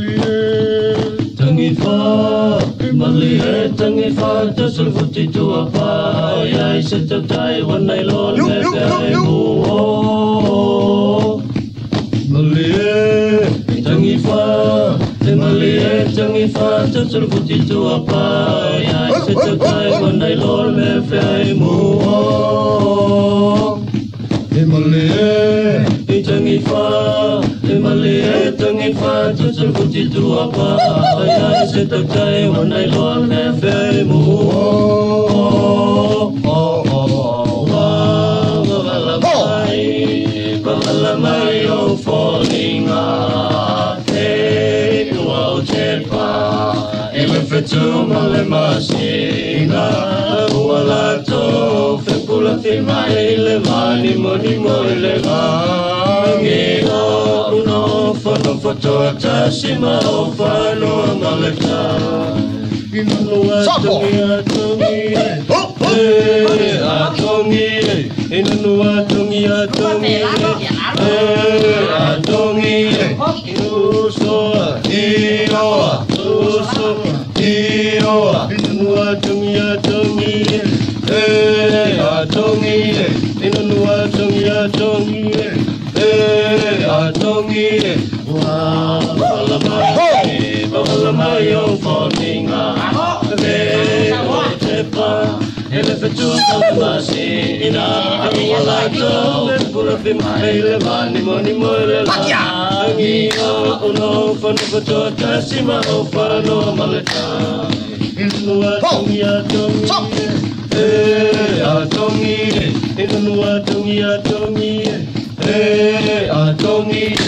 tangi fa mali e tangi fa ta sul futi tua pa ya se ta tai wan nai lon me pe mu mali e tangi fa mali e tangi fa ta sul futi tua pa ya se ta tai wan nai lon me pe mu mali e tangi fa Malia tangi fa tu sul futi tua pa ya se ta kai wan nai lon me fe mu la mai o falling a te o te pa e me fe tu male masina wala to fe pula fi mai le mani moni mo le ngi no fono foto tasima o fano maleta ino atongi ino atongi uso inoa ino atongi atongi Bala mai o foninga te pa ele fetu ma sina wala to pura fi mai le mani moni mo le ngi no fono foto tasima o fano maleta inu atongi atongi